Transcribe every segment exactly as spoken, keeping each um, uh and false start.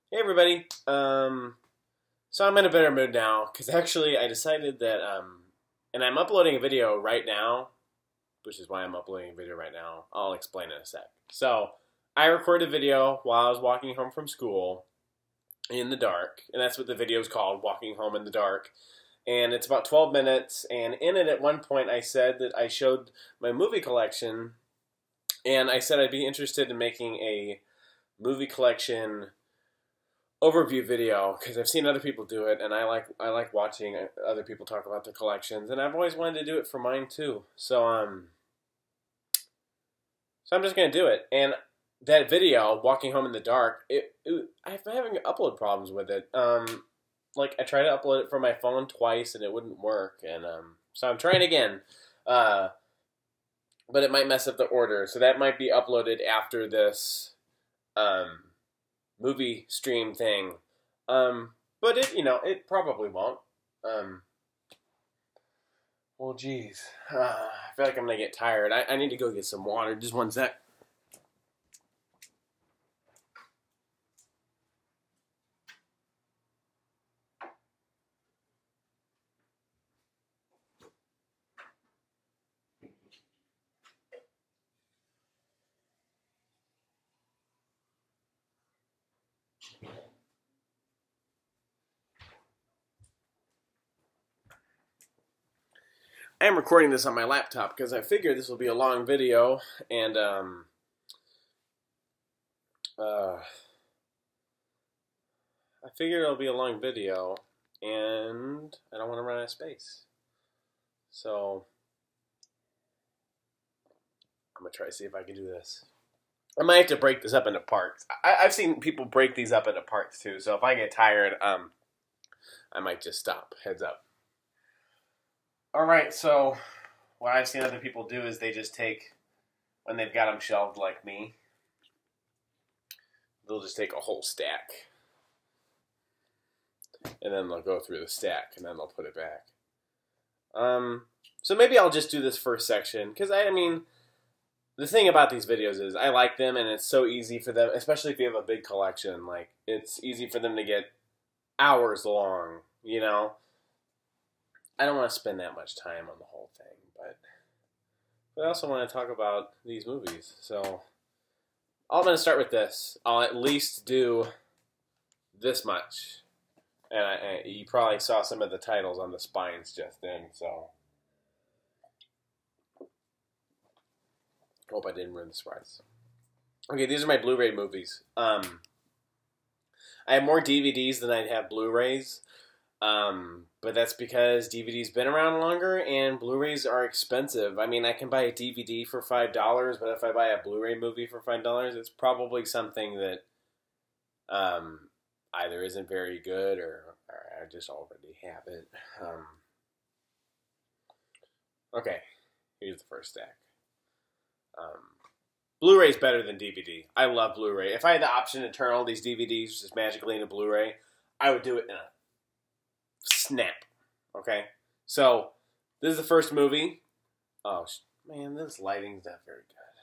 Hey everybody. Um, so I'm in a better mood now because actually I decided that um, and I'm uploading a video right now, which is why I'm uploading a video right now. I'll explain in a sec. So I recorded a video while I was walking home from school in the dark, and that's what the video is called, Walking Home in the Dark. And it's about twelve minutes, and in it at one point I said that I showed my movie collection, and I said I'd be interested in making a movie collection overview video because I've seen other people do it, and I like I like watching other people talk about their collections, and I've always wanted to do it for mine too. So um, so I'm just gonna do it. And that video, Walking Home in the Dark, it, it I'm having upload problems with it. Um, like I tried to upload it from my phone twice, and it wouldn't work, and um, so I'm trying again. Uh, but it might mess up the order, so that might be uploaded after this. Um, movie stream thing. Um, but it, you know, it probably won't. Um, well, geez. Uh, I feel like I'm going to get tired. I, I need to go get some water. Just one sec. I am recording this on my laptop because I figure this will be a long video, and um, uh, I figure it'll be a long video, and I don't want to run out of space. So I'm gonna try to see if I can do this. I might have to break this up into parts. I, I've seen people break these up into parts too, so if I get tired, um, I might just stop. Heads up. Alright, so what I've seen other people do is they just take, when they've got them shelved like me, they'll just take a whole stack. And then they'll go through the stack, and then they'll put it back. Um, so maybe I'll just do this first section, because I, I mean, the thing about these videos is I like them, and it's so easy for them, especially if you have a big collection, like, it's easy for them to get hours long, you know? I don't want to spend that much time on the whole thing, but, but I also want to talk about these movies. So I'm going to start with this. I'll at least do this much. And I, I, you probably saw some of the titles on the spines just then, so hope I didn't ruin the surprise. Okay, these are my Blu-ray movies. Um, I have more D V Ds than I have Blu-rays. Um, but that's because D V D's been around longer and Blu-rays are expensive. I mean, I can buy a D V D for five dollars, but if I buy a Blu-ray movie for five dollars, it's probably something that um, either isn't very good or, or I just already have it. Um, okay, here's the first stack. Um, Blu-ray's better than D V D. I love Blu-ray. If I had the option to turn all these D V Ds just magically into Blu-ray, I would do it in a snap. Okay, so this is the first movie. Oh man, this lighting's not very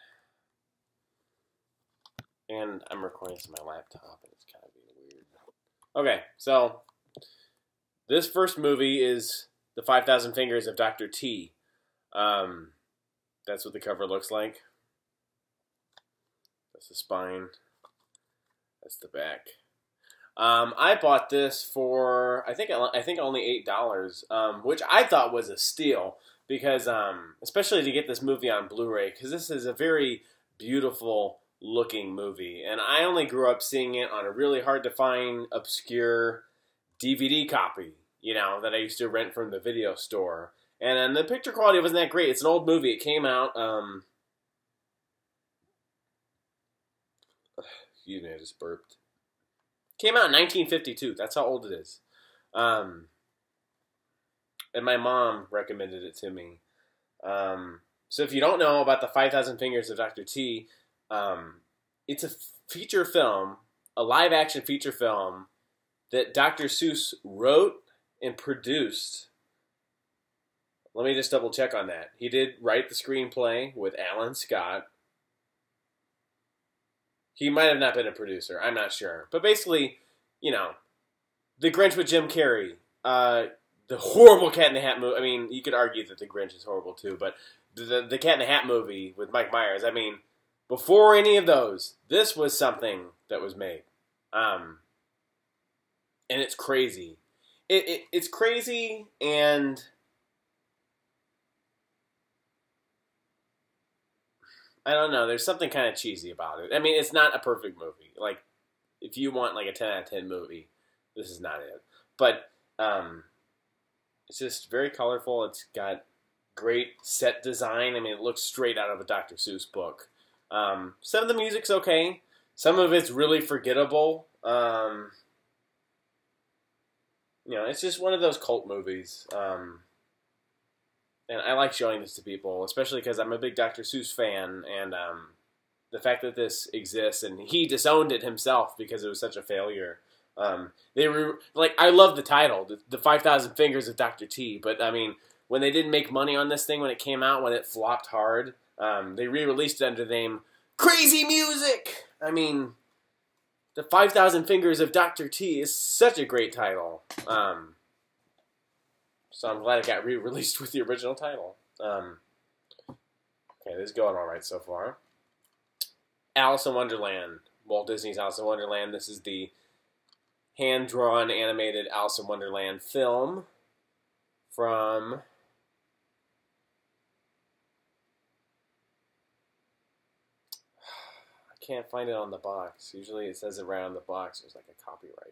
good, and I'm recording this on my laptop, and it's kind of being weird. Okay, so this first movie is The Five Thousand Fingers of Doctor T. Um, that's what the cover looks like. That's the spine. That's the back. Um, I bought this for I think I think only eight dollars, um, which I thought was a steal because, um, especially to get this movie on Blu-ray, because this is a very beautiful looking movie, and I only grew up seeing it on a really hard to find, obscure D V D copy, you know, that I used to rent from the video store, and then the picture quality wasn't that great. It's an old movie. It came out. Um, excuse me, I just burped. Came out in nineteen fifty-two. That's how old it is. Um, and my mom recommended it to me. Um, so if you don't know about the five thousand Fingers of Doctor T, um, it's a feature film, a live-action feature film that Doctor Seuss wrote and produced. Let me just double-check on that. He did write the screenplay with Alan Scott. He might have not been a producer. I'm not sure. But basically, you know, The Grinch with Jim Carrey, uh, the horrible Cat in the Hat movie. I mean, you could argue that The Grinch is horrible too, but the the Cat in the Hat movie with Mike Myers. I mean, before any of those, this was something that was made, um, and it's crazy. It, it it's crazy, and I don't know. There's something kind of cheesy about it. I mean, it's not a perfect movie. Like, if you want like a ten out of ten movie, this is not it. But um, it's just very colorful. It's got great set design. I mean, it looks straight out of a Doctor Seuss book. Um, some of the music's okay. Some of it's really forgettable. Um, you know, it's just one of those cult movies. Um, and I like showing this to people, especially because I'm a big Doctor Seuss fan, and um, the fact that this exists, and he disowned it himself because it was such a failure. Um, they were like, I love the title, the, the five thousand Fingers of Doctor T, but I mean, when they didn't make money on this thing when it came out, when it flopped hard, um, they re-released it under the name Crazy Music. I mean, the five thousand Fingers of Doctor T is such a great title. Um, so I'm glad it got re-released with the original title. Um, okay, this is going all right so far. Alice in Wonderland, Walt Disney's Alice in Wonderland. This is the hand-drawn animated Alice in Wonderland film from I can't find it on the box. Usually it says it right on the box. There's like a copyright.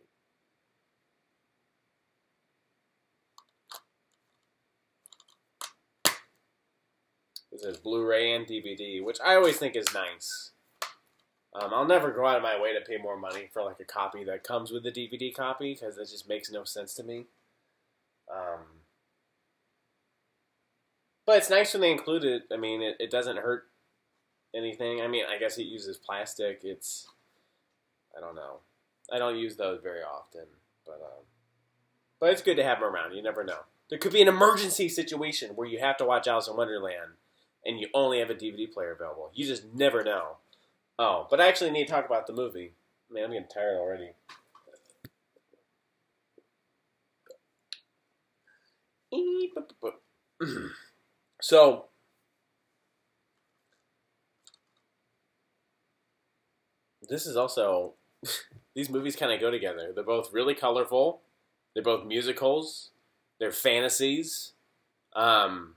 It says Blu-ray and D V D, which I always think is nice. Um, I'll never go out of my way to pay more money for like a copy that comes with a D V D copy, because it just makes no sense to me. Um, but it's nice when they include it. I mean, it, it doesn't hurt anything. I mean, I guess it uses plastic. It's, I don't know. I don't use those very often, but um, but it's good to have them around. You never know. There could be an emergency situation where you have to watch Alice in Wonderland, and you only have a D V D player available. You just never know. Oh, but I actually need to talk about the movie. Man, I'm getting tired already. So, this is also, these movies kind of go together. They're both really colorful. They're both musicals. They're fantasies. Um,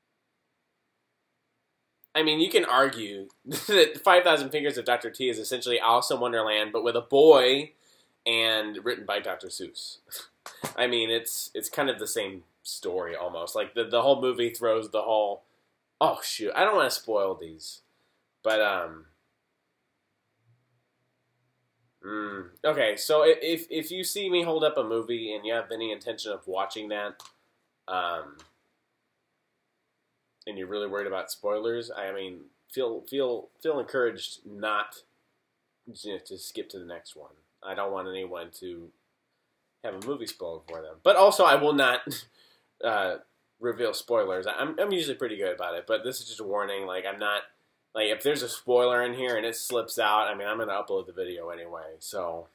I mean, you can argue that five thousand Fingers of Doctor T is essentially Alice in Wonderland, but with a boy and written by Doctor Seuss. I mean, it's it's kind of the same story almost. Like, the, the whole movie throws the whole... Oh, shoot. I don't want to spoil these. But, um... Mm, okay, so if, if you see me hold up a movie and you have any intention of watching that, um... and you're really worried about spoilers, I mean, feel feel feel encouraged not you know, to skip to the next one. I don't want anyone to have a movie spoiled for them. But also, I will not uh, reveal spoilers. I'm I'm usually pretty good about it, but this is just a warning. Like, I'm not like if there's a spoiler in here and it slips out. I mean, I'm gonna upload the video anyway, so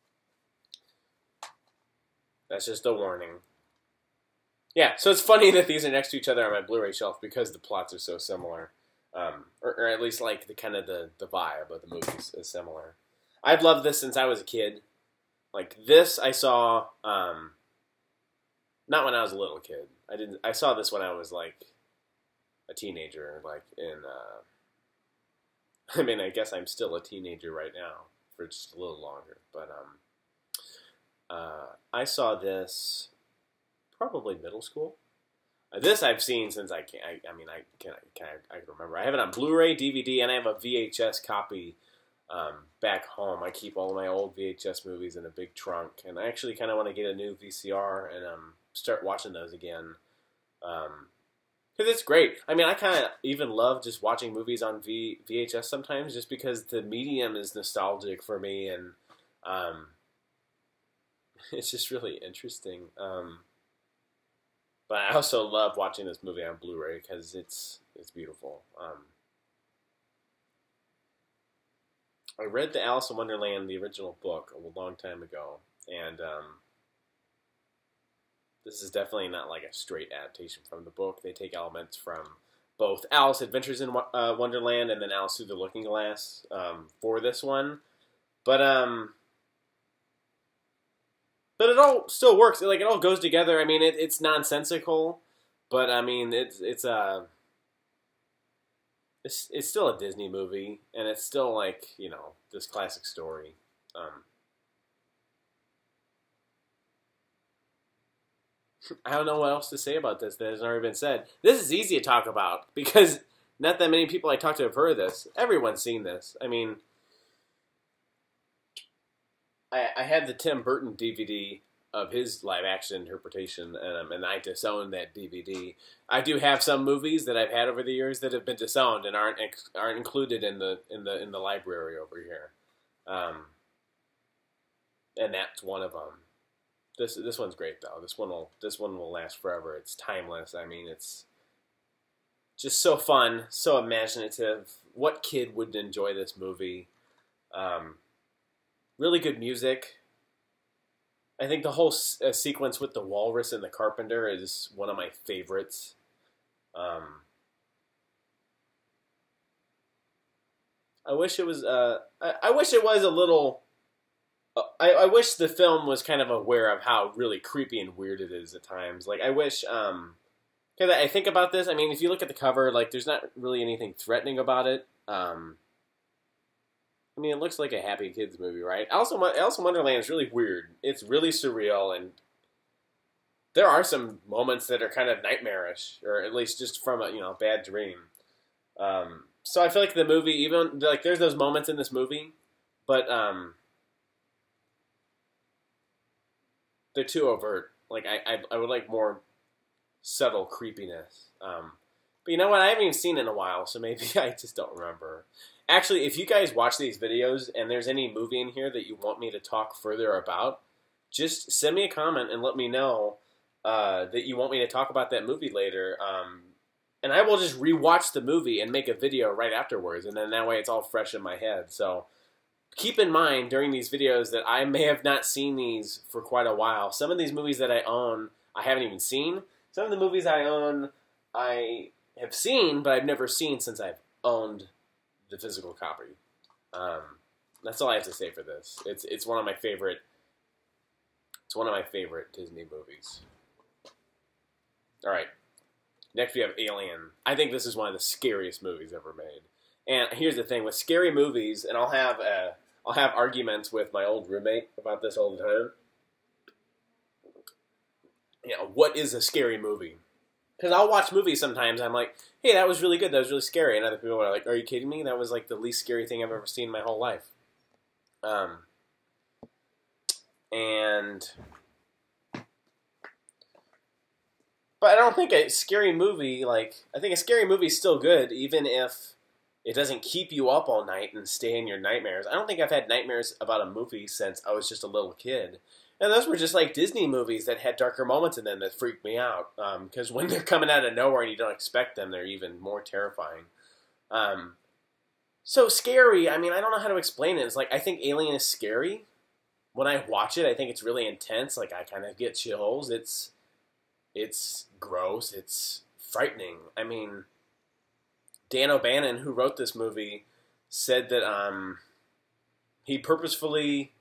that's just a warning. Yeah, so it's funny that these are next to each other on my Blu-ray shelf because the plots are so similar, um, or, or at least like the kind of the, the vibe of the movies is similar. I've loved this since I was a kid. Like, this, I saw um, not when I was a little kid. I didn't. I saw this when I was like a teenager. Like in, uh, I mean, I guess I'm still a teenager right now for just a little longer. But um, uh, I saw this. Probably middle school. Uh, this I've seen since I can. I, I mean, I can. Can I, I can remember. I have it on Blu-ray, D V D, and I have a V H S copy um, back home. I keep all of my old V H S movies in a big trunk, and I actually kind of want to get a new V C R and um, start watching those again. Um, because it's great. I mean, I kind of even love just watching movies on v, VHS sometimes, just because the medium is nostalgic for me, and um, it's just really interesting. Um, But I also love watching this movie on Blu-ray because it's it's beautiful. Um, I read the Alice in Wonderland, the original book, a long time ago, and um, this is definitely not like a straight adaptation from the book. They take elements from both Alice Adventures in uh, Wonderland and then Alice Through the Looking Glass um, for this one. But um, but it all still works. Like, it all goes together. I mean, it, it's nonsensical, but I mean, it's it's a uh, it's it's still a Disney movie, and it's still like, you know, this classic story. Um, I don't know what else to say about this that has already been said. This is easy to talk about because not that many people I talk to have heard of this. Everyone's seen this. I mean, I, I had the Tim Burton D V D of his live action interpretation, and, um, and I disowned that D V D. I do have some movies that I've had over the years that have been disowned and aren't aren't included in the in the in the library over here, um, and that's one of them. This this one's great though. This one will this one will last forever. It's timeless. I mean, it's just so fun, so imaginative. What kid wouldn't enjoy this movie? Um, really good music. I think the whole uh, sequence with the walrus and the carpenter is one of my favorites. Um, I wish it was. Uh, I, I wish it was a little. I, I wish the film was kind of aware of how really creepy and weird it is at times. Like, I wish, um, because I think about this, I mean, if you look at the cover, like, there's not really anything threatening about it. Um, I mean, it looks like a happy kids movie, right? Also, Alice in Wonderland is really weird. It's really surreal, and there are some moments that are kind of nightmarish, or at least just from a, you know, bad dream. Um, so I feel like the movie, even, like, there's those moments in this movie, but, um... they're too overt. Like, I, I, I would like more subtle creepiness. Um, but you know what? I haven't even seen it in a while, so maybe I just don't remember. Actually, if you guys watch these videos and there's any movie in here that you want me to talk further about, just send me a comment and let me know uh, that you want me to talk about that movie later. Um, and I will just rewatch the movie and make a video right afterwards, and then that way it's all fresh in my head. So keep in mind during these videos that I may have not seen these for quite a while. Some of these movies that I own, I haven't even seen. Some of the movies I own, I have seen, but I've never seen since I've owned the physical copy. Um, that's all I have to say for this. It's it's one of my favorite. It's one of my favorite Disney movies. All right, next we have Alien. I think this is one of the scariest movies ever made. And here's the thing with scary movies, and I'll have a, I'll have arguments with my old roommate about this all the time. You know, what is a scary movie? Because I'll watch movies sometimes, I'm like, hey, that was really good, that was really scary. And other people are like, are you kidding me? That was like the least scary thing I've ever seen in my whole life. Um, and... But I don't think a scary movie, like, I think a scary movie is still good, even if it doesn't keep you up all night and stay in your nightmares. I don't think I've had nightmares about a movie since I was just a little kid. And those were just like Disney movies that had darker moments in them that freaked me out. Because um, when they're coming out of nowhere and you don't expect them, they're even more terrifying. Um, so scary, I mean, I don't know how to explain it. It's like, I think Alien is scary. When I watch it, I think it's really intense. Like, I kind of get chills. It's, it's gross. It's frightening. I mean, Dan O'Bannon, who wrote this movie, said that um, he purposefully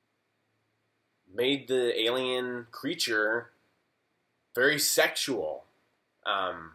made the alien creature very sexual. Um,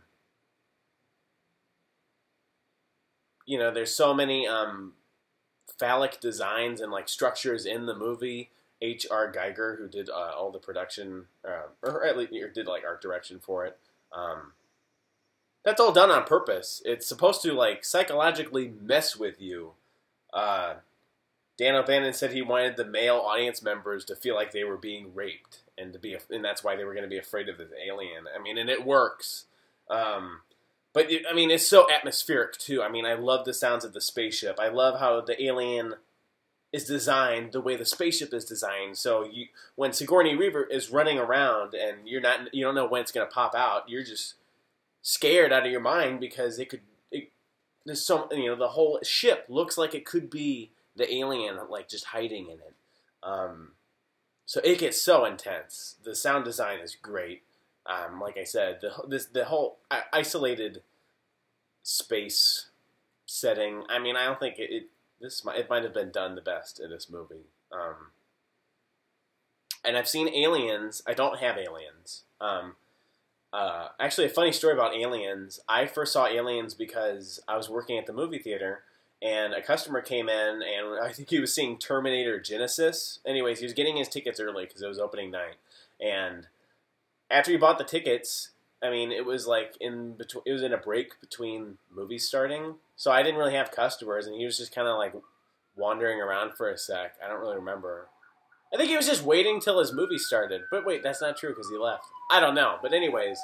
you know, there's so many um, phallic designs and like structures in the movie. H R. Geiger, who did uh, all the production, uh, or at least or did like art direction for it. Um, That's all done on purpose. It's supposed to, like, psychologically mess with you. Uh, Dan O'Bannon said he wanted the male audience members to feel like they were being raped, and to be, and that's why they were going to be afraid of this alien. I mean, and it works. Um, but it, I mean, it's so atmospheric too. I mean, I love the sounds of the spaceship. I love how the alien is designed the way the spaceship is designed. So you, when Sigourney Weaver is running around and you're not, you don't know when it's going to pop out. You're just scared out of your mind because it could, it, there's so, you know, the whole ship looks like it could be the alien like just hiding in it. Um, so it gets so intense. The sound design is great. Um, like I said, the this the whole isolated space setting. I mean, I don't think it, it this might, it might have been done the best in this movie. Um, and I've seen Aliens. I don't have Aliens. Um, uh, actually, a funny story about Aliens. I first saw Aliens because I was working at the movie theater, and a customer came in, and I think he was seeing Terminator Genisys. Anyways, he was getting his tickets early because it was opening night, and after he bought the tickets, I mean, it was like in between. It was in a break between movies starting, so I didn't really have customers, and he was just kind of like wandering around for a sec. I don't really remember. I think he was just waiting till his movie started. But wait, that's not true because he left. I don't know. But anyways,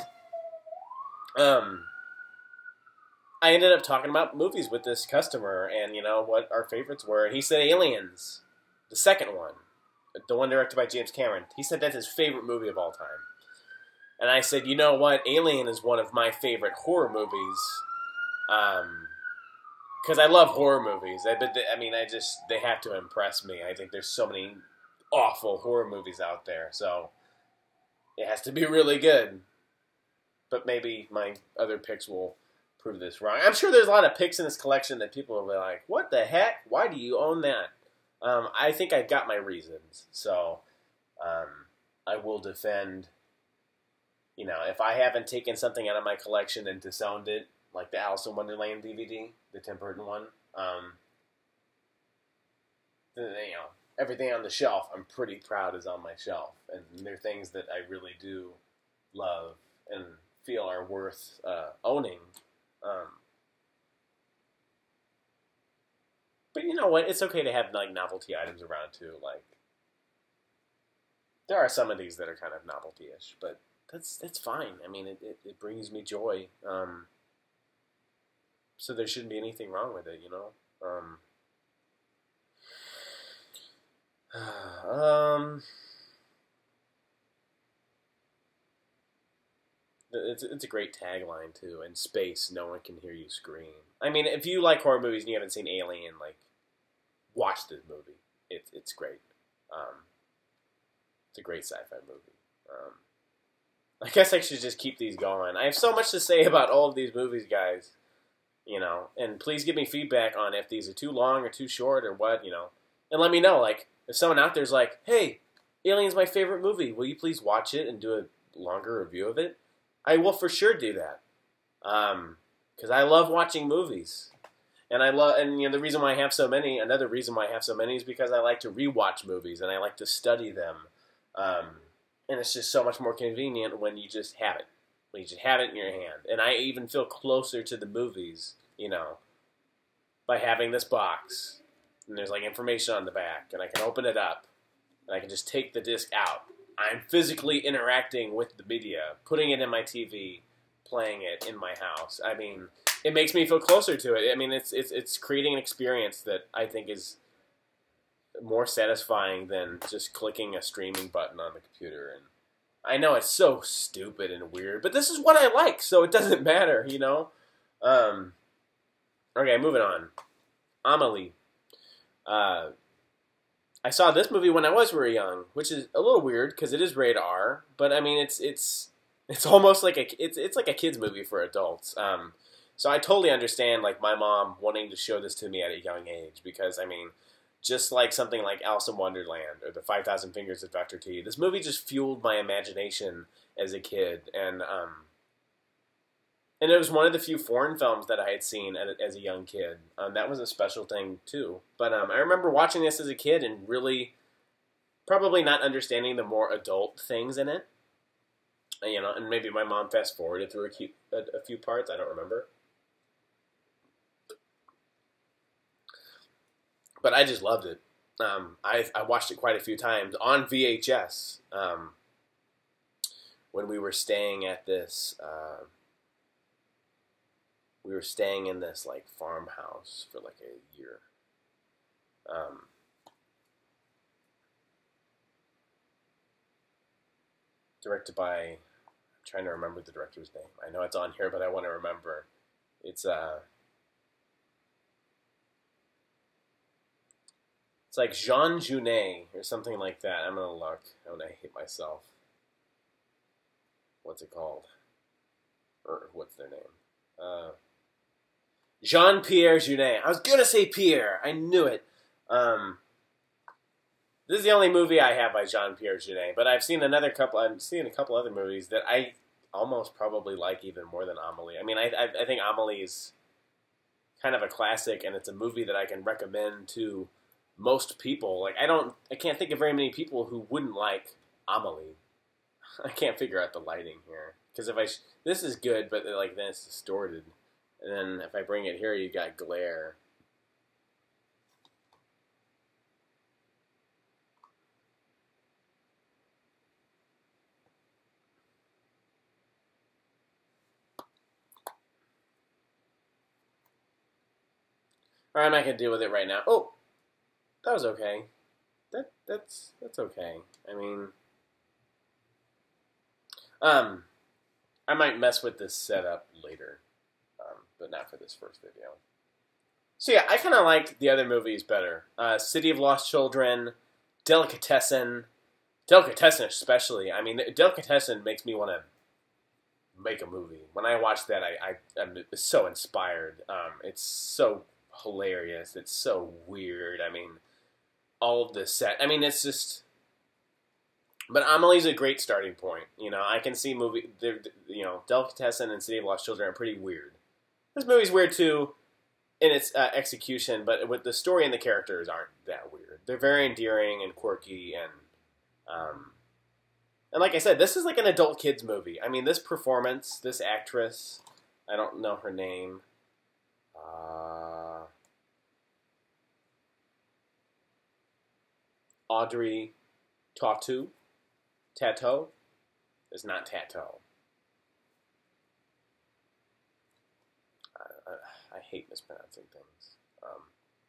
um, I ended up talking about movies with this customer, and you know what our favorites were. And he said Aliens, the second one, the one directed by James Cameron. He said that's his favorite movie of all time. And I said, you know what? Alien is one of my favorite horror movies. Um, because I love horror movies. I, but they, I mean, I just they have to impress me. I think there's so many awful horror movies out there, so it has to be really good. But maybe my other picks will prove this wrong. I'm sure there's a lot of picks in this collection that people will be like, "What the heck? Why do you own that?" Um, I think I've got my reasons, so um, I will defend. You know, if I haven't taken something out of my collection and disowned it, like the Alice in Wonderland D V D, the Tim Burton one, um, you know, everything on the shelf, I'm pretty proud is on my shelf. And they're things that I really do love and feel are worth uh, owning. Um, but you know what? It's okay to have, like, novelty items around, too. Like, there are some of these that are kind of novelty-ish, but that's that's fine. I mean, it, it, it brings me joy. Um, so there shouldn't be anything wrong with it, you know? Um, um, it's, it's a great tagline, too. In space, no one can hear you scream. I mean, if you like horror movies and you haven't seen Alien, like, watch this movie. It's it's great. Um, it's a great sci-fi movie. Um, I guess I should just keep these going. I have so much to say about all of these movies, guys. You know, and please give me feedback on if these are too long or too short or what, you know. And let me know, like, if someone out there's like, hey, Alien's my favorite movie. Will you please watch it and do a longer review of it? I will for sure do that. Um, because I love watching movies. And I love, and you know, the reason why I have so many, another reason why I have so many is because I like to rewatch movies and I like to study them. Um, and it's just so much more convenient when you just have it. When you just have it in your hand. And I even feel closer to the movies, you know, by having this box. And there's like information on the back. And I can open it up. And I can just take the disc out. I'm physically interacting with the media. Putting it in my T V. Playing it in my house. I mean, it makes me feel closer to it. I mean, it's it's it's creating an experience that I think is more satisfying than just clicking a streaming button on the computer. And I know it's so stupid and weird, but this is what I like, so it doesn't matter, you know? Um, okay, moving on. Amelie. Uh, I saw this movie when I was very young, which is a little weird because it is rated R, but I mean, it's it's it's almost like a it's it's like a kids movie for adults. Um, so I totally understand like my mom wanting to show this to me at a young age because I mean, just like something like Alice in Wonderland or The five thousand Fingers of Doctor T, this movie just fueled my imagination as a kid, and um, and it was one of the few foreign films that I had seen as a young kid. Um, that was a special thing too. But um, I remember watching this as a kid and really probably not understanding the more adult things in it. You know, and maybe my mom fast forwarded through a, few, a, a few parts. I don't remember. But I just loved it. Um, I I watched it quite a few times on V H S um, when we were staying at this. Uh, we were staying in this like farmhouse for like a year. Um, directed by, I'm trying to remember the director's name. I know it's on here, but I want to remember. It's uh. It's like Jean Genet or something like that. I'm gonna look. Oh, and I hate myself. What's it called? Or what's their name? Uh, Jean-Pierre Jeunet. I was gonna say Pierre. I knew it. Um, this is the only movie I have by Jean-Pierre Jeunet, but I've seen another couple. I've seen a couple other movies that I almost probably like even more than Amelie. I mean, I I, I think Amelie is kind of a classic, and it's a movie that I can recommend to most people. Like, I don't, I can't think of very many people who wouldn't like Amelie. I can't figure out the lighting here because if I sh- this is good, but like then it's distorted, and then if I bring it here, you got glare. All right, I'm not gonna deal with it right now. Oh, that was okay. That that's that's okay. I mean, um, I might mess with this setup later, um, but not for this first video. So yeah, I kind of like the other movies better. Uh, City of Lost Children, Delicatessen, Delicatessen especially. I mean, Delicatessen makes me want to make a movie. When I watch that, I, I I'm so inspired. Um, it's so hilarious. It's so weird. I mean, all of the set. I mean, it's just. But Amelie's a great starting point. You know, I can see movie. You know, Delicatessen and City of Lost Children are pretty weird. This movie's weird too in its uh, execution, but with the story and the characters aren't that weird. They're very endearing and quirky, and um, and like I said, this is like an adult kids movie. I mean, this performance, this actress, I don't know her name. Uh, Audrey Tautou. Tato is not Tato. I, I, I hate mispronouncing things. Um,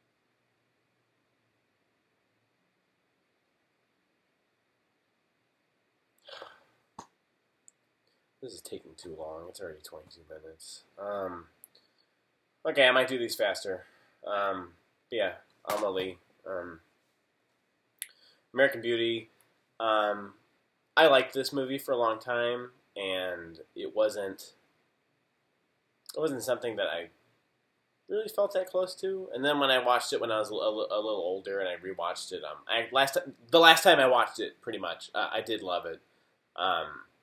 this is taking too long. It's already twenty-two minutes. Um, okay, I might do these faster. Um, yeah, Amelie. Um, American Beauty. Um, I liked this movie for a long time, and it wasn't it wasn't something that I really felt that close to. And then when I watched it when I was a, a, a little older, and I rewatched it, um, I last the last time I watched it, pretty much, uh, I did love it. Um,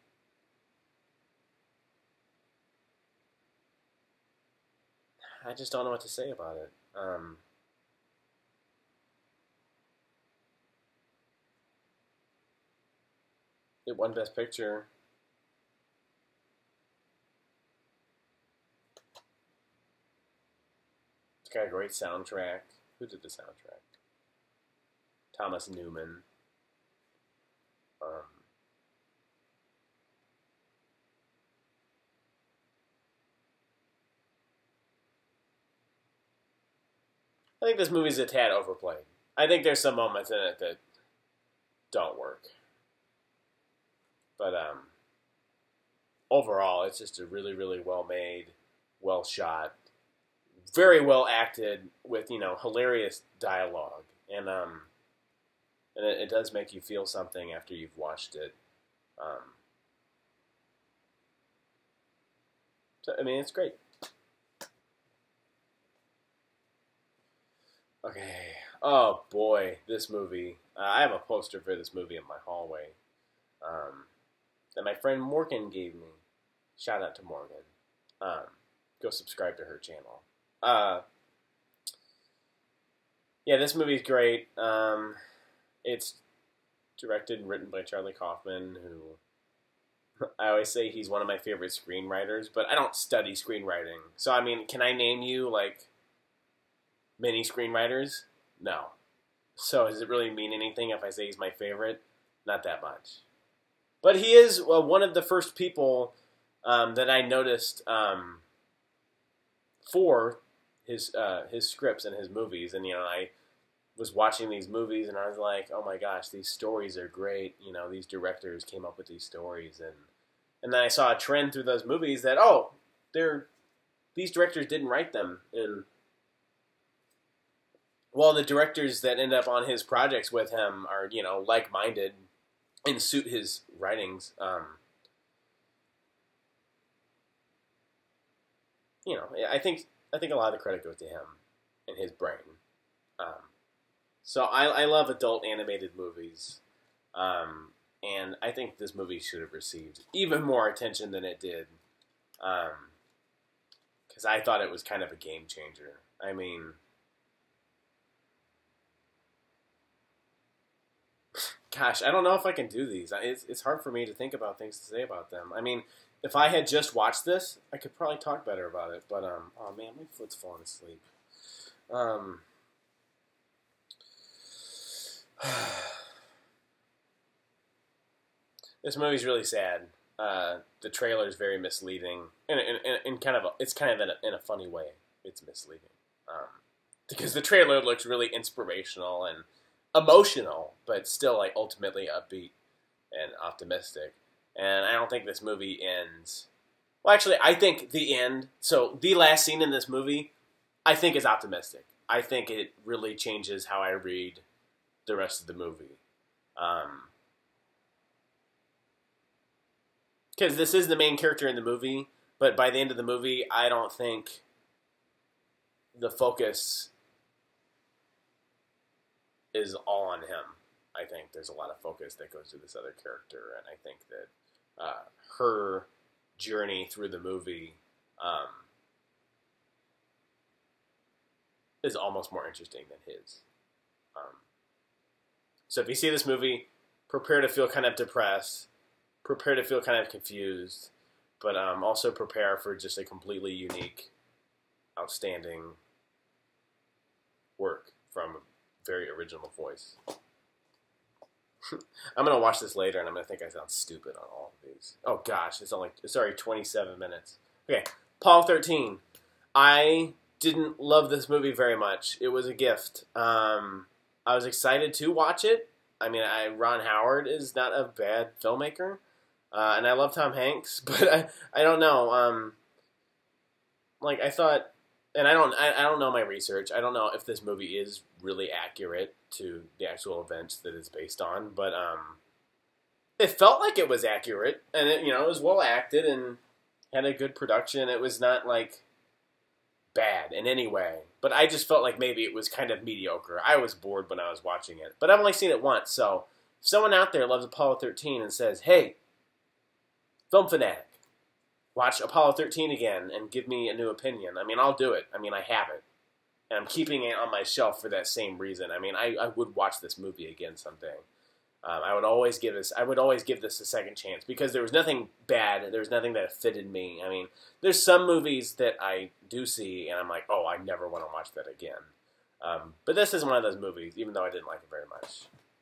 I just don't know what to say about it. Um, it won Best Picture. It's got a great soundtrack. Who did the soundtrack? Thomas Newman. Um, I think this movie's a tad overplayed. I think there's some moments in it that don't work. But um, overall, it's just a really, really well made, well shot, very well acted with, you know, hilarious dialogue. And um, and it, it does make you feel something after you've watched it. Um, so, I mean, it's great. Okay. Oh, boy, this movie. Uh, I have a poster for this movie in my hallway. Um, that my friend Morgan gave me. Shout out to Morgan. Um, go subscribe to her channel. Uh, yeah, this movie's great. Um, it's directed and written by Charlie Kaufman, who I always say he's one of my favorite screenwriters, but I don't study screenwriting. So, I mean, can I name you, like, many screenwriters? No. So, does it really mean anything if I say he's my favorite? Not that much. But he is uh, one of the first people um, that I noticed um, for his uh, his scripts and his movies. And, you know, I was watching these movies and I was like, oh my gosh, these stories are great. You know, these directors came up with these stories. And and then I saw a trend through those movies that, oh, they're these directors didn't write them. And well, the directors that end up on his projects with him are, you know, like-minded and suit his writings. Um, you know, I think I think a lot of the credit goes to him and his brain. Um, so I, I love adult animated movies, um, and I think this movie should have received even more attention than it did, because um, I thought it was kind of a game changer. I mean, gosh, I don't know if I can do these. It's, it's hard for me to think about things to say about them. I mean, if I had just watched this, I could probably talk better about it. But, um, oh man, my foot's falling asleep. Um, this movie's really sad. Uh, the trailer is very misleading, in, in, in, in kind of a, it's kind of in a, in a funny way. It's misleading, um, because the trailer looks really inspirational and emotional, but still like ultimately upbeat and optimistic. And I don't think this movie ends. Well, actually, I think the end. So the last scene in this movie, I think is optimistic. I think it really changes how I read the rest of the movie. Um, because this is the main character in the movie, but by the end of the movie, I don't think the focus is all on him. I think there's a lot of focus that goes to this other character, and I think that uh, her journey through the movie um, is almost more interesting than his. Um, so if you see this movie, prepare to feel kind of depressed, prepare to feel kind of confused, but um, also prepare for just a completely unique, outstanding work from a very original voice. I'm going to watch this later, and I'm going to think I sound stupid on all of these. Oh, gosh, it's only, it's already twenty-seven minutes. Okay, Apollo thirteen. I didn't love this movie very much. It was a gift. Um, I was excited to watch it. I mean, I, Ron Howard is not a bad filmmaker, uh, and I love Tom Hanks, but I, I don't know. Um, like, I thought... And I don't, I, I don't know my research. I don't know if this movie is really accurate to the actual events that it's based on, but um, it felt like it was accurate, and it, you know, it was well acted and had a good production. It was not like bad in any way, but I just felt like maybe it was kind of mediocre. I was bored when I was watching it, but I've only seen it once. So if someone out there loves Apollo thirteen and says, "Hey, Film Fanatic, watch Apollo thirteen again and give me a new opinion," I mean, I'll do it. I mean, I have it. And I'm keeping it on my shelf for that same reason. I mean, I, I would watch this movie again someday. Um, I would always give this I would always give this a second chance because there was nothing bad. There was nothing that fitted me. I mean, there's some movies that I do see and I'm like, oh, I never want to watch that again. Um, but this is one of those movies, even though I didn't like it very much.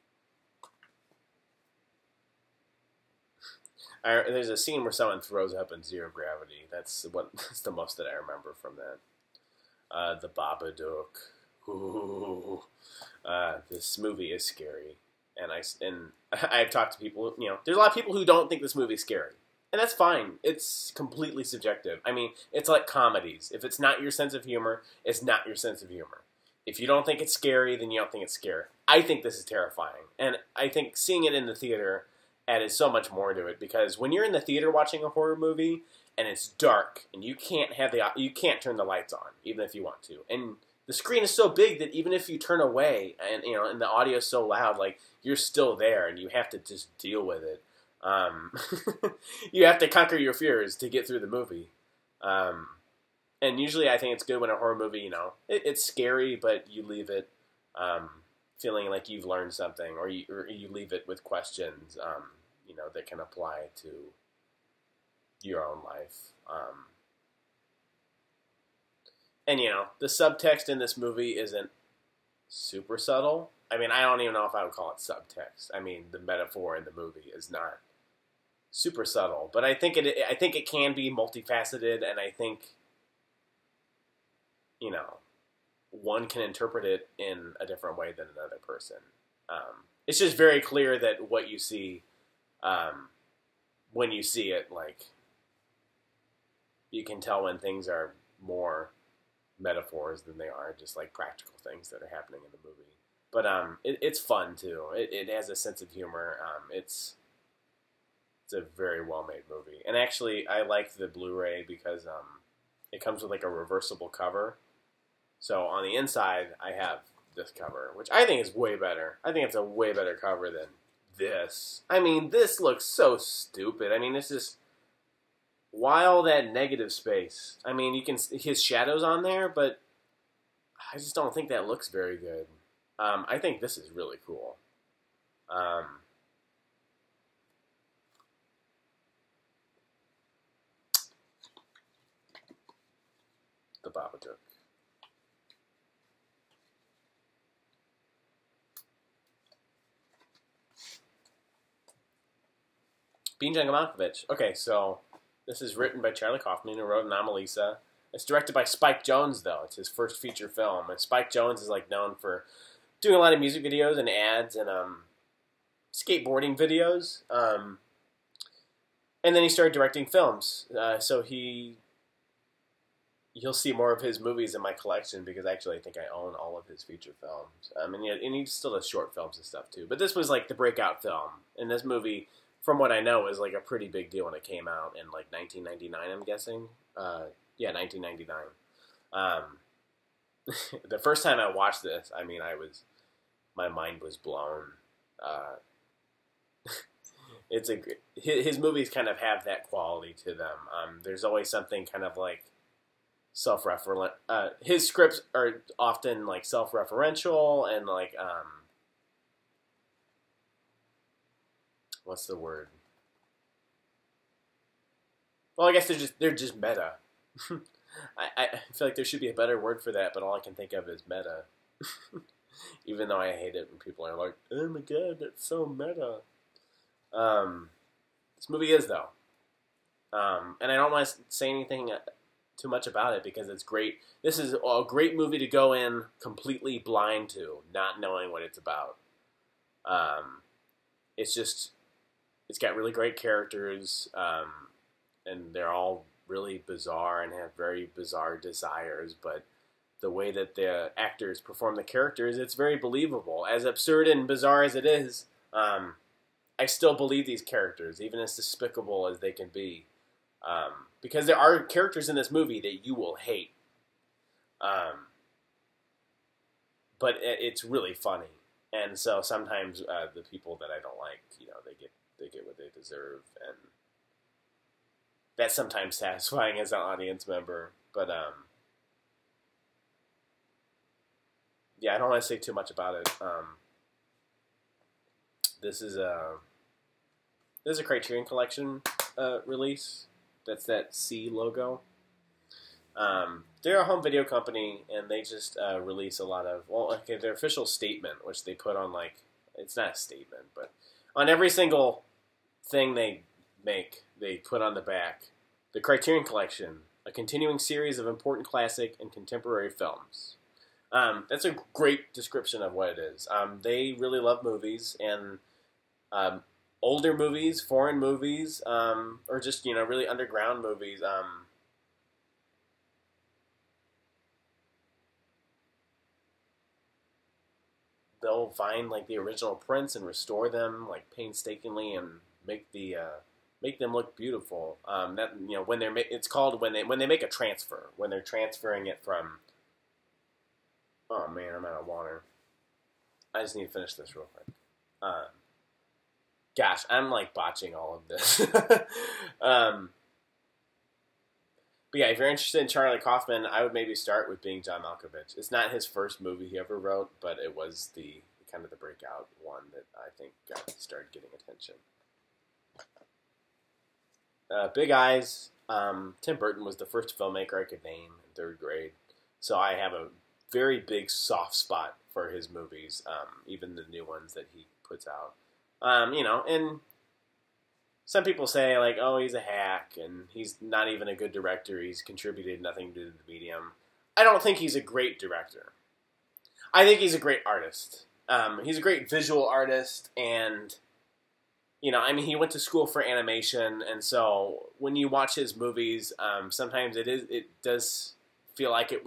I, there's a scene where someone throws up in zero gravity. That's what. That's the most that I remember from that. Uh, the Babadook. Ooh, uh, this movie is scary, and I and I've talked to people. You know, there's a lot of people who don't think this movie is scary, and that's fine. It's completely subjective. I mean, it's like comedies. If it's not your sense of humor, it's not your sense of humor. If you don't think it's scary, then you don't think it's scary. I think this is terrifying, and I think seeing it in the theater added so much more to it, because when you're in the theater watching a horror movie and it's dark and you can't have the you can't turn the lights on even if you want to, and the screen is so big that even if you turn away and you know and the audio is so loud, like you're still there and you have to just deal with it. Um, you have to conquer your fears to get through the movie. Um, and usually I think it's good when a horror movie, you know, it, it's scary, but you leave it um, feeling like you've learned something, or you, or you leave it with questions, um, you know, that can apply to your own life. Um, and, you know, the subtext in this movie isn't super subtle. I mean, I don't even know if I would call it subtext. I mean, the metaphor in the movie is not super subtle, but I think it, I think it can be multifaceted, and I think, you know, one can interpret it in a different way than another person. Um, it's just very clear that what you see, um, when you see it, like, you can tell when things are more metaphors than they are just like practical things that are happening in the movie. But um, it, it's fun too. It, it has a sense of humor. Um, it's it's a very well made movie. And actually, I like the Blu-ray because um, it comes with like a reversible cover. So on the inside, I have this cover, which I think is way better. I think it's a way better cover than this. I mean, this looks so stupid. I mean, this is why all that negative space. I mean, you can his shadows on there, but I just don't think that looks very good. Um, I think this is really cool. Um, the Babadook. Bean Malkovich. Okay, so this is written by Charlie Kaufman, who wrote Anomalisa. It's directed by Spike Jonze, though. It's his first feature film. And Spike Jonze is like known for doing a lot of music videos and ads and um, skateboarding videos. Um, and then he started directing films. Uh, so he, you'll see more of his movies in my collection because actually I think I own all of his feature films. Um, and, and he still does short films and stuff too. But this was like the breakout film. And this movie, from what I know, was like a pretty big deal when it came out in like nineteen ninety-nine, I'm guessing. Uh, yeah, nineteen ninety-nine. Um, the first time I watched this, I mean, I was, my mind was blown. Uh, it's a his, his movies kind of have that quality to them. Um, there's always something kind of like self-referent. Uh, his scripts are often like self-referential and like um, what's the word? Well, I guess they're just they're just meta. I, I feel like there should be a better word for that, but all I can think of is meta. Even though I hate it when people are like, "Oh my god, that's so meta." Um, this movie is though, um, and I don't want to say anything too much about it because it's great. This is a great movie to go in completely blind to, not knowing what it's about. Um, it's just, it's got really great characters, um, and they're all really bizarre and have very bizarre desires, but the way that the actors perform the characters, it's very believable. As absurd and bizarre as it is, um, I still believe these characters, even as despicable as they can be. Um, because there are characters in this movie that you will hate. Um, but it, it's really funny. And so sometimes uh, the people that I don't like, you know, they get they get what they deserve. And that's sometimes satisfying as an audience member. But, um, yeah, I don't want to say too much about it. Um, this is a this is a Criterion Collection uh, release. That's that C logo. Um, they're a home video company, and they just uh, release a lot of, well, okay, their official statement, which they put on, like, it's not a statement, but on every single thing they make, they put on the back, the Criterion Collection, a continuing series of important classic and contemporary films. Um, that's a great description of what it is. Um, they really love movies, and um, older movies, foreign movies, um, or just, you know, really underground movies. Um, they'll find, like, the original prints and restore them, like, painstakingly and make the uh, make them look beautiful. Um, that, you know, when they're ma- it's called when they when they make a transfer, when they're transferring it from. Oh man, I'm out of water. I just need to finish this real quick. Um, gosh, I'm like botching all of this. um, but yeah, if you're interested in Charlie Kaufman, I would maybe start with Being John Malkovich. It's not his first movie he ever wrote, but it was the kind of the breakout one that I think got started getting attention. Uh, Big Eyes. Um, Tim Burton was the first filmmaker I could name in third grade, so I have a very big soft spot for his movies, um, even the new ones that he puts out. Um, you know, and some people say, like, oh, he's a hack, and he's not even a good director, he's contributed nothing to the medium. I don't think he's a great director. I think he's a great artist. Um, he's a great visual artist, and, you know, I mean, he went to school for animation, and so when you watch his movies, um, sometimes it is it does feel like it was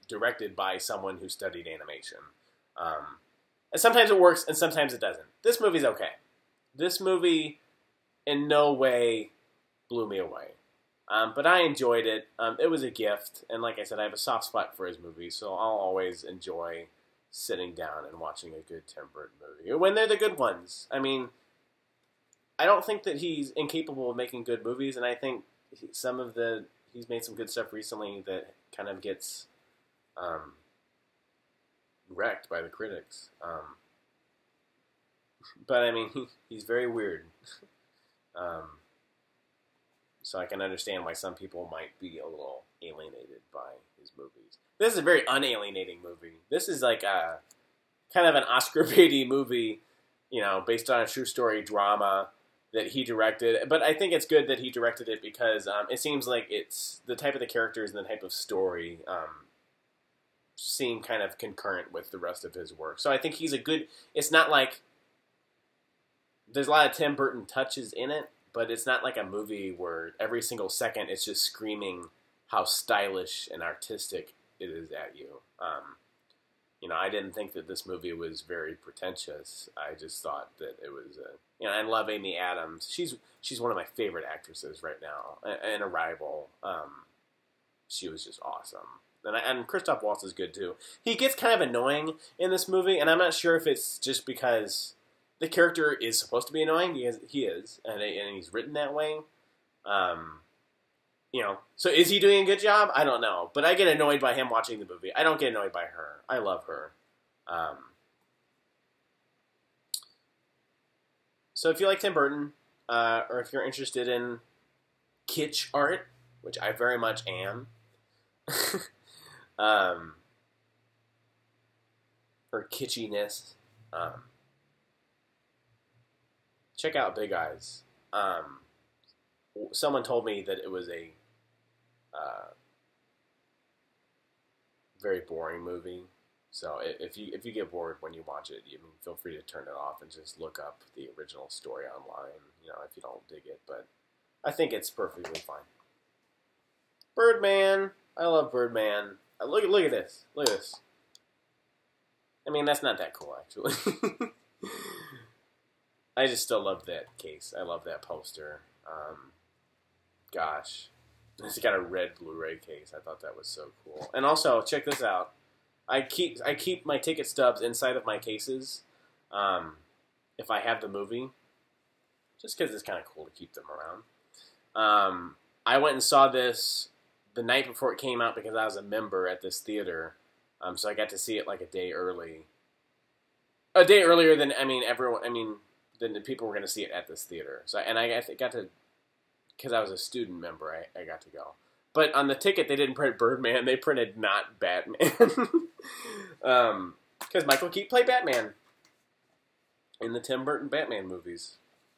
directed by someone who studied animation. Um, and sometimes it works, and sometimes it doesn't. This movie's okay. This movie, in no way, blew me away. Um, but I enjoyed it. Um, it was a gift, and like I said, I have a soft spot for his movies, so I'll always enjoy sitting down and watching a good Tim Burton movie when they're the good ones. I mean, I don't think that he's incapable of making good movies, and I think he, some of the he's made some good stuff recently that kind of gets um, wrecked by the critics. Um, but I mean, he, he's very weird, um, so I can understand why some people might be a little alienated by his movies. This is a very unalienating movie. This is like a kind of an Oscar-baity movie, you know, based on a true story drama that he directed. But I think it's good that he directed it because um, it seems like it's the type of the characters and the type of story um, seem kind of concurrent with the rest of his work. So I think he's a good... It's not like... There's a lot of Tim Burton touches in it, but it's not like a movie where every single second it's just screaming how stylish and artistic it is at you. Um, you know, I didn't think that this movie was very pretentious. I just thought that it was a... You know, I love Amy Adams. She's she's one of my favorite actresses right now. And Arrival, um, she was just awesome. And, I, and Christoph Waltz is good too. He gets kind of annoying in this movie, and I'm not sure if it's just because the character is supposed to be annoying. He is, he is and, and he's written that way. Um, you know, so is he doing a good job? I don't know. But I get annoyed by him watching the movie. I don't get annoyed by her. I love her. Um, so if you like Tim Burton, uh, or if you're interested in kitsch art, which I very much am, um, or kitschiness, um, check out Big Eyes. Um, someone told me that it was a uh, very boring movie. So if you if you get bored when you watch it, you I mean, feel free to turn it off and just look up the original story online. You know, if you don't dig it, but I think it's perfectly fine. Birdman, I love Birdman. Uh, look look at this, look at this. I mean, that's not that cool actually. I just still love that case. I love that poster. Um, gosh, it's got a red Blu-ray case. I thought that was so cool. And also, check this out. I keep I keep my ticket stubs inside of my cases um, if I have the movie, just because it's kind of cool to keep them around. Um, I went and saw this the night before it came out because I was a member at this theater, um, so I got to see it like a day early. A day earlier than I mean everyone. I mean. Then the people were going to see it at this theater. So, and I got to, because I was a student member, I, I got to go. But on the ticket, they didn't print Birdman. They printed not Batman. um, because Michael Keaton played Batman in the Tim Burton Batman movies.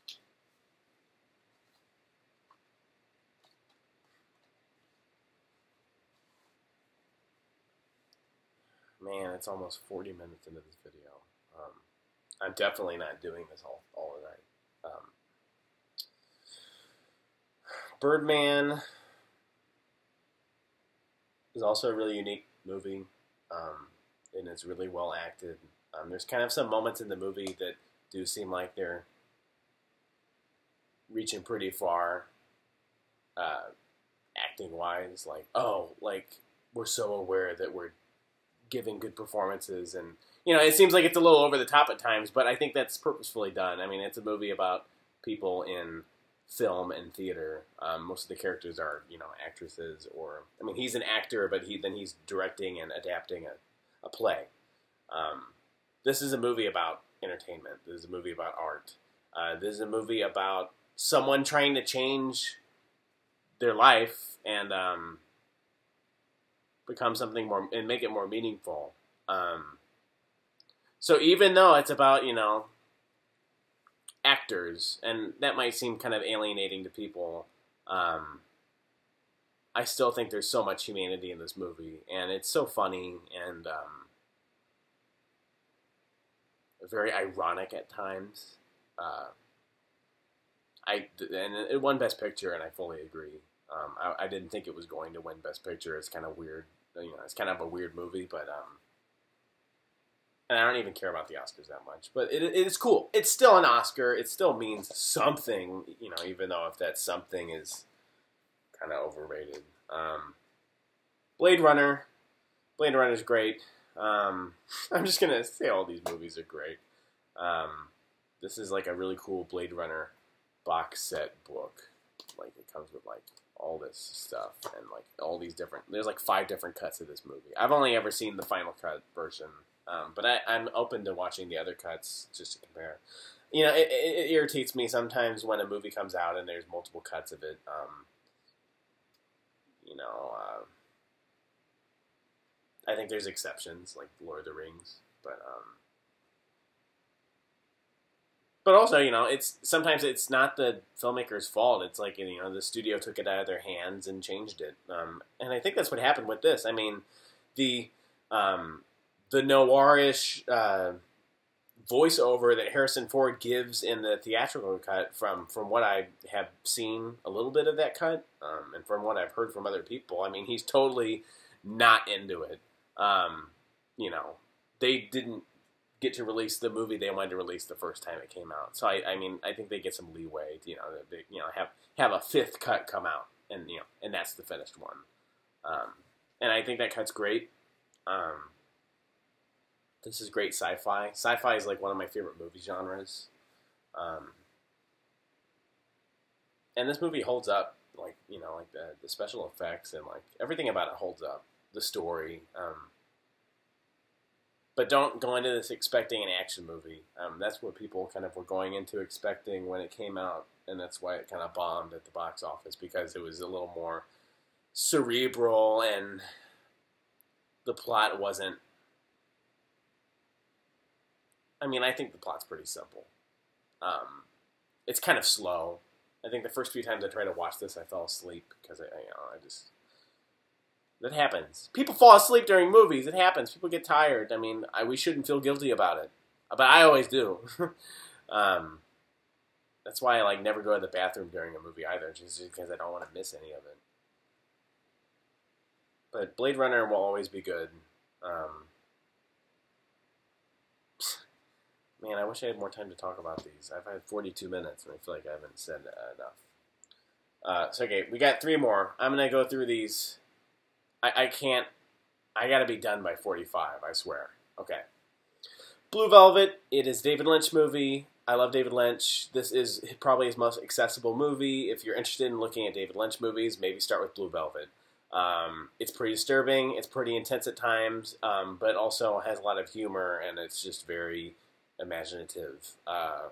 Man, it's almost forty minutes into this video. Um, I'm definitely not doing this all, all the night. Um, Birdman is also a really unique movie, um, and it's really well acted. Um, there's kind of some moments in the movie that do seem like they're reaching pretty far, uh, acting-wise. Like, oh, like, we're so aware that we're giving good performances, and you know, it seems like it's a little over the top at times, but I think that's purposefully done. I mean, it's a movie about people in film and theater. Um, most of the characters are, you know, actresses, or I mean, he's an actor, but he then he's directing and adapting a, a play. Um, this is a movie about entertainment. This is a movie about art. Uh, this is a movie about someone trying to change their life and um, become something more and make it more meaningful. Um, so even though it's about, you know, actors, and that might seem kind of alienating to people, um, I still think there's so much humanity in this movie, and it's so funny and um, very ironic at times. Uh, I and it won Best Picture, and I fully agree. Um, I, I didn't think it was going to win Best Picture. It's kind of weird You know, it's kind of a weird movie, but um, and I don't even care about the Oscars that much. But it, it is cool. It's still an Oscar. It still means something, you know, even though if that something is kind of overrated. Um, Blade Runner. Blade Runner is great. Um, I'm just gonna say all these movies are great. Um, this is like a really cool Blade Runner box set book. Like it comes with like all this stuff and like all these different. There's like five different cuts of this movie. I've only ever seen the final cut version, um, but I, I'm open to watching the other cuts just to compare. You know, it, it, it irritates me sometimes when a movie comes out and there's multiple cuts of it. Um, you know, uh, I think there's exceptions like Lord of the Rings, but. Um, But also, you know, it's sometimes it's not the filmmaker's fault. It's like, you know, the studio took it out of their hands and changed it. Um, and I think that's what happened with this. I mean, the um, the noirish uh, voiceover that Harrison Ford gives in the theatrical cut, from from what I have seen a little bit of that cut, um, and from what I've heard from other people, I mean, he's totally not into it. Um, you know, they didn't get to release the movie they wanted to release the first time it came out. So I, I mean, I think they get some leeway. To, you know, they, you know, have have a fifth cut come out, and you know, and that's the finished one. Um, and I think that cut's great. Um, this is great sci-fi. Sci-fi is like one of my favorite movie genres. Um, and this movie holds up. Like, you know, like the the special effects and like everything about it holds up. The story. Um, But don't go into this expecting an action movie. Um, that's what people kind of were going into expecting when it came out, and that's why it kind of bombed at the box office, because it was a little more cerebral and the plot wasn't... I mean, I think the plot's pretty simple. Um, it's kind of slow. I think the first few times I tried to watch this, I fell asleep because I, you know, I just... That happens. People fall asleep during movies. It happens. People get tired. I mean, I, we shouldn't feel guilty about it, but I always do. um, that's why I like never go to the bathroom during a movie either, just because I don't want to miss any of it. But Blade Runner will always be good. Um, man, I wish I had more time to talk about these. I've had forty-two minutes, and I feel like I haven't said enough. Uh, so okay, we got three more. I'm gonna go through these. I, I can't, I gotta be done by forty-five, I swear. Okay. Blue Velvet, it is a David Lynch movie. I love David Lynch. This is probably his most accessible movie. If you're interested in looking at David Lynch movies, maybe start with Blue Velvet. Um, it's pretty disturbing, it's pretty intense at times, um, but also has a lot of humor, and it's just very imaginative. Uh,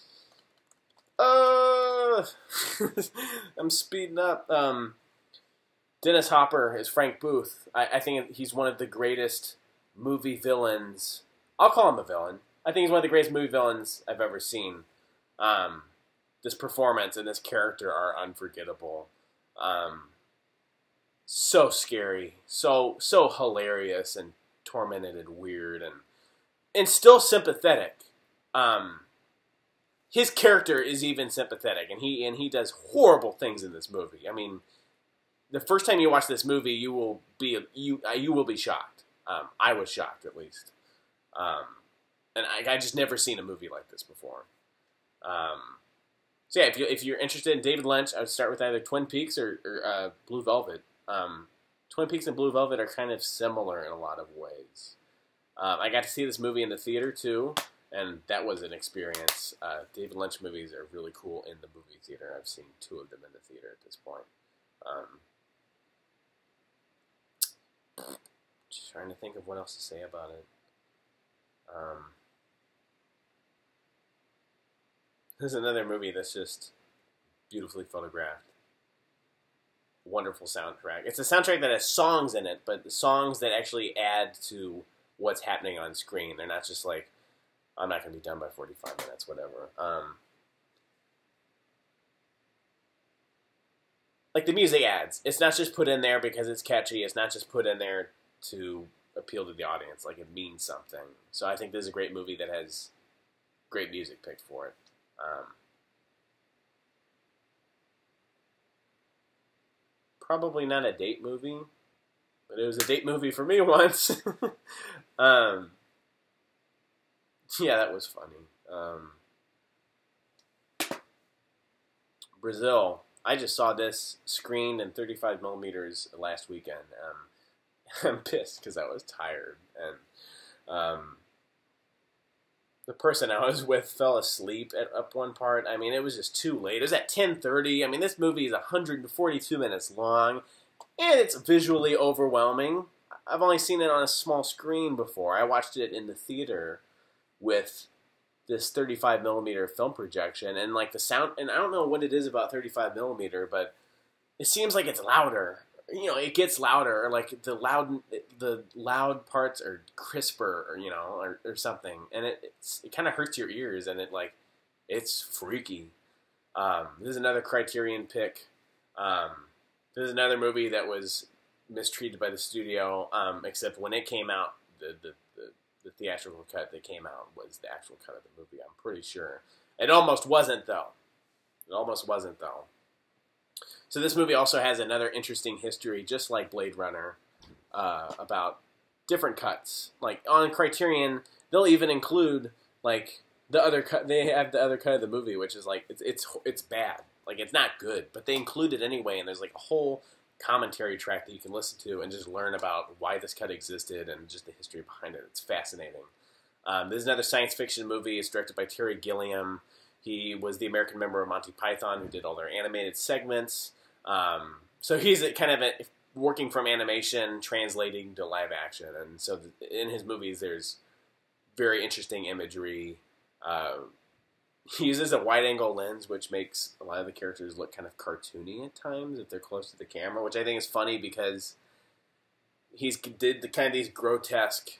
uh, I'm speeding up. Um... Dennis Hopper is Frank Booth. I, I think he's one of the greatest movie villains. I'll call him a villain. I think he's one of the greatest movie villains I've ever seen. Um, this performance and this character are unforgettable. Um, so scary, so so hilarious and tormented and weird, and and still sympathetic. Um, his character is even sympathetic, and he and he does horrible things in this movie. I mean. The first time you watch this movie, you will be you uh, you will be shocked. Um, I was shocked, at least, um, and I, I just never seen a movie like this before. Um, so yeah, if you if you're interested in David Lynch, I would start with either Twin Peaks or, or uh, Blue Velvet. Um, Twin Peaks and Blue Velvet are kind of similar in a lot of ways. Um, I got to see this movie in the theater too, and that was an experience. Uh, David Lynch movies are really cool in the movie theater. I've seen two of them in the theater at this point. Um, Just trying to think of what else to say about it. Um, this is another movie that's just beautifully photographed. Wonderful soundtrack. It's a soundtrack that has songs in it, but the songs that actually add to what's happening on screen. They're not just like, I'm not going to be done by forty-five minutes, whatever. Um, like the music adds. It's not just put in there because it's catchy. It's not just put in there to appeal to the audience. Like, it means something. So I think this is a great movie that has great music picked for it. Um, probably not a date movie, but it was a date movie for me once. um, yeah, that was funny. Um, Brazil. I just saw this screened in thirty-five millimeters last weekend. Um, I'm pissed because I was tired, and um, the person I was with fell asleep at up one part. I mean, it was just too late. It was at ten thirty. I mean, this movie is one hundred forty-two minutes long, and it's visually overwhelming. I've only seen it on a small screen before. I watched it in the theater with this thirty-five millimeter film projection, and like the sound, and I don't know what it is about thirty-five millimeter, but it seems like it's louder. You know, it gets louder. Like the loud, the loud parts are crisper, or you know, or, or something, and it it's, it kind of hurts your ears, and it like it's freaky. Um, this is another Criterion pick. Um, this is another movie that was mistreated by the studio, um, except when it came out, the the the The theatrical cut that came out was the actual cut of the movie, I'm pretty sure. It almost wasn't, though. It almost wasn't, though. So this movie also has another interesting history, just like Blade Runner, uh, about different cuts. Like, on Criterion, they'll even include, like, the other cut. They have the other cut of the movie, which is, like, it's it's it's bad. Like, it's not good, but they include it anyway, and there's, like, a whole commentary track that you can listen to and just learn about why this cut existed and just the history behind it. It's fascinating. Um, this is another science fiction movie. It's directed by Terry Gilliam. He was the American member of Monty Python who did all their animated segments. Um, so he's a, kind of a, working from animation, translating to live action. And so in his movies, there's very interesting imagery. Uh, He uses a wide-angle lens, which makes a lot of the characters look kind of cartoony at times if they're close to the camera, which I think is funny because he's did the kind of these grotesque,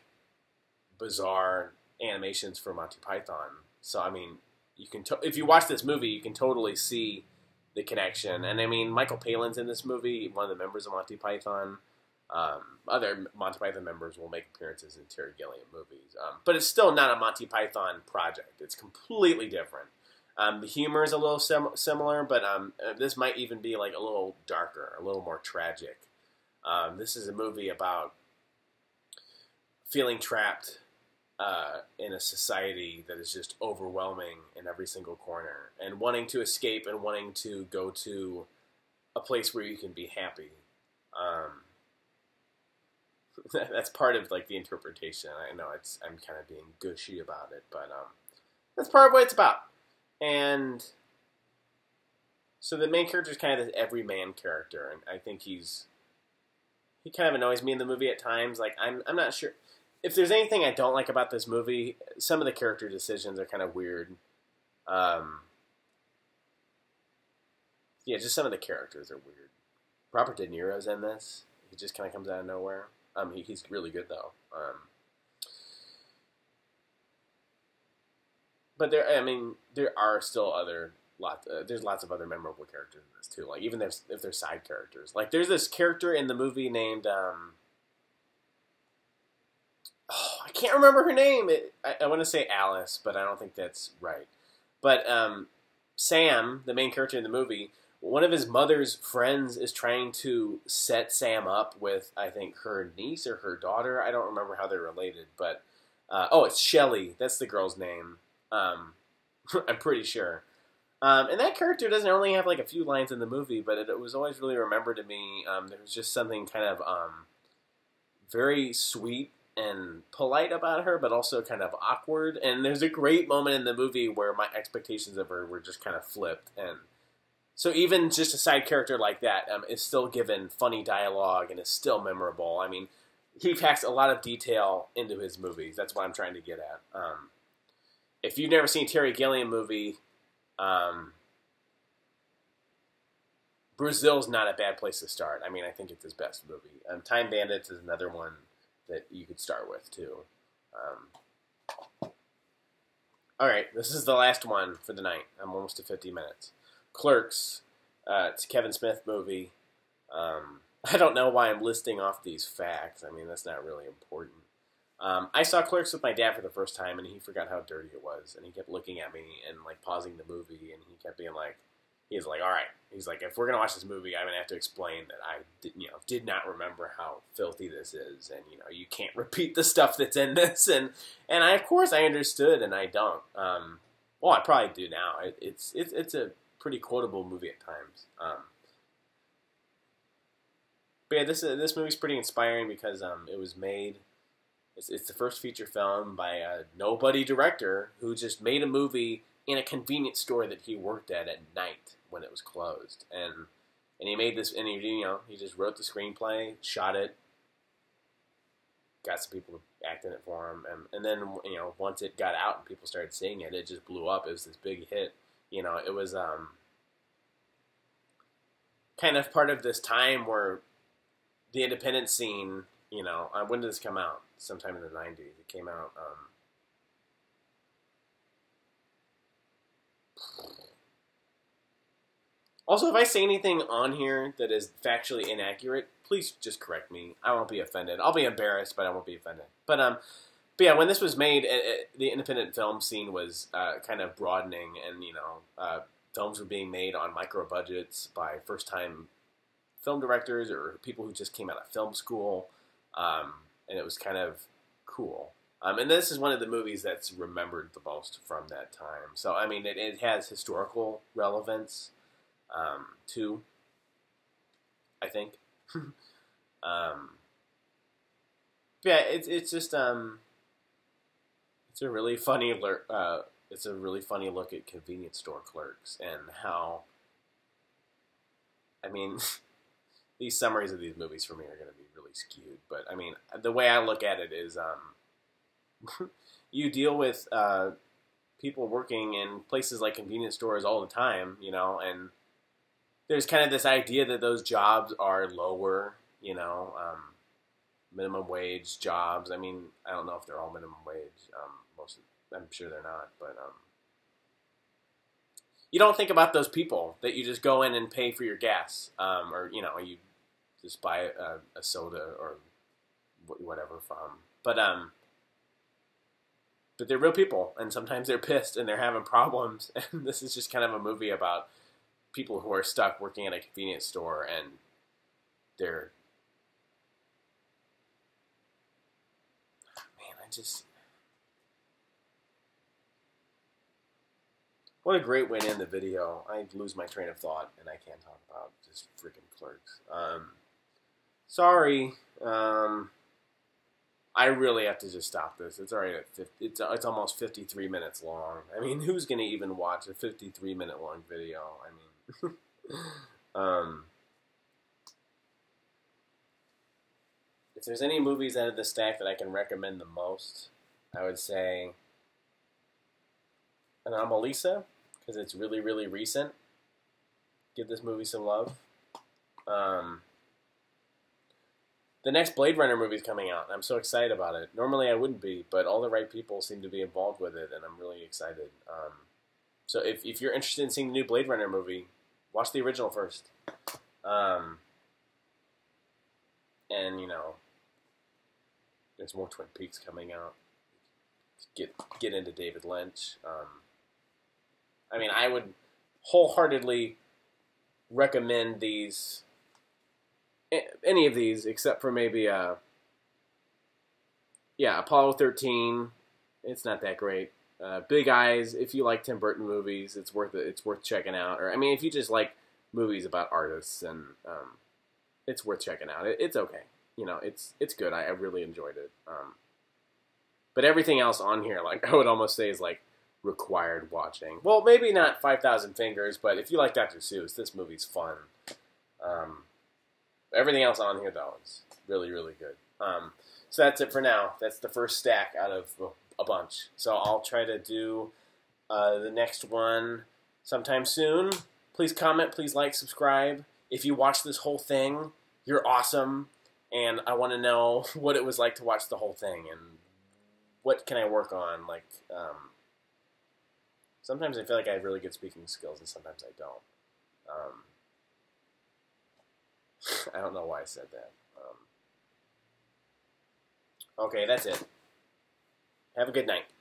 bizarre animations for Monty Python. So, I mean, you can to- if you watch this movie, you can totally see the connection. And, I mean, Michael Palin's in this movie, one of the members of Monty Python. Um, other Monty Python members will make appearances in Terry Gilliam movies. Um, but it's still not a Monty Python project. It's completely different. Um, the humor is a little sim- similar, but um, this might even be like a little darker, a little more tragic. Um, this is a movie about feeling trapped uh, in a society that is just overwhelming in every single corner, and wanting to escape and wanting to go to a place where you can be happy. Um, That's part of like the interpretation. I know it's I'm kind of being gushy about it, but um, that's part of what it's about. And so the main character is kind of this everyman character, and I think he's he kind of annoys me in the movie at times. Like I'm I'm not sure if there's anything I don't like about this movie. Some of the character decisions are kind of weird. Um, yeah, just some of the characters are weird. Robert De Niro's in this. He just kind of comes out of nowhere. Um, he, he's really good though. Um, but there, I mean, there are still other lots. Uh, there's lots of other memorable characters in this too. Like even if, if they're side characters. Like there's this character in the movie named um, oh, I can't remember her name. It, I, I want to say Alice, but I don't think that's right. But um, Sam, the main character in the movie. One of his mother's friends is trying to set Sam up with, I think, her niece or her daughter. I don't remember how they're related, but uh, oh, it's Shelley. That's the girl's name. Um, I'm pretty sure. Um, and that character doesn't only have like a few lines in the movie, but it, it was always really remembered to me. Um, there was just something kind of um, very sweet and polite about her, but also kind of awkward. And there's a great moment in the movie where my expectations of her were just kind of flipped, and so even just a side character like that um, is still given funny dialogue and is still memorable. I mean, he packs a lot of detail into his movies. That's what I'm trying to get at. Um, if you've never seen a Terry Gilliam movie, um, Brazil's not a bad place to start. I mean, I think it's his best movie. Um, Time Bandits is another one that you could start with, too. Um, all right, this is the last one for the night. I'm almost to fifty minutes. Clerks. Uh, it's a Kevin Smith movie. Um, I don't know why I'm listing off these facts. I mean, that's not really important. Um, I saw Clerks with my dad for the first time, and he forgot how dirty it was. And he kept looking at me and, like, pausing the movie, and he kept being like, he's like, all right. He's like, if we're gonna watch this movie, I'm gonna have to explain that I, did, you know, did not remember how filthy this is, and you know, you can't repeat the stuff that's in this, and and I, of course, I understood, and I don't. Um, well, I probably do now. It, it's it's it's a pretty quotable movie at times. Um, but yeah, this this movie's pretty inspiring because um, it was made. It's, it's the first feature film by a nobody director who just made a movie in a convenience store that he worked at at night when it was closed, and and he made this, and he, you know, he just wrote the screenplay, shot it, got some people to act in it for him, and and then, you know, once it got out and people started seeing it, it just blew up. It was this big hit. You know, it was um kind of part of this time where the independent scene. You know, uh, when did this come out? Sometime in the nineties. It came out. Um, Also, if I say anything on here that is factually inaccurate, please just correct me. I won't be offended. I'll be embarrassed, but I won't be offended. But um, but yeah, when this was made, it, it, the independent film scene was uh, kind of broadening, and you know, uh, films were being made on micro budgets by first-time film directors or people who just came out of film school, um, and it was kind of cool. Um, and this is one of the movies that's remembered the most from that time. So I mean, it, it has historical relevance. Um, too, I think. um, yeah, it's it's just um, it's a really funny alert. Uh, it's a really funny look at convenience store clerks and how. I mean, these summaries of these movies for me are going to be really skewed, but I mean, the way I look at it is, um, you deal with uh, people working in places like convenience stores all the time, you know, and there's kind of this idea that those jobs are lower, you know, um, minimum wage jobs. I mean, I don't know if they're all minimum wage. Um, most, of, I'm sure they're not, but um, you don't think about those people that you just go in and pay for your gas, um, or you know, you just buy a, a soda or whatever from. But um, but they're real people, and sometimes they're pissed and they're having problems. And this is just kind of a movie about people who are stuck working at a convenience store, and they're, man, I just, what a great way to end the video. I lose my train of thought, and I can't talk about just freaking Clerks. Um, sorry. Um, I really have to just stop this. It's already at fifty, it's it's almost fifty-three minutes long. I mean, who's gonna even watch a fifty-three minute long video? I mean. um, if there's any movies out of the stack that I can recommend the most, I would say Anomalisa, because it's really, really recent. Give this movie some love. Um, the next Blade Runner movie is coming out, and I'm so excited about it. Normally I wouldn't be, but all the right people seem to be involved with it, and I'm really excited. Um, so if, if you're interested in seeing the new Blade Runner movie, watch the original first. Um, and, you know, there's more Twin Peaks coming out. Get get into David Lynch. Um, I mean, I would wholeheartedly recommend these, any of these, except for maybe, uh, yeah, Apollo thirteen. It's not that great. Uh, Big Eyes, if you like Tim Burton movies, it's worth it. It's worth checking out. Or I mean, if you just like movies about artists, and um, it's worth checking out. It, it's okay, you know. It's it's good. I, I really enjoyed it. Um, but everything else on here, like I would almost say, is like required watching. Well, maybe not Five Thousand Fingers, but if you like Doctor Seuss, this movie's fun. Um, everything else on here though is really really good. Um, so that's it for now. That's the first stack out of a bunch. So I'll try to do uh, the next one sometime soon. Please comment, please like, subscribe. If you watch this whole thing, you're awesome, and I want to know what it was like to watch the whole thing, and what can I work on. Like, um, sometimes I feel like I have really good speaking skills, and sometimes I don't. Um, I don't know why I said that. Um, okay, that's it. Have a good night.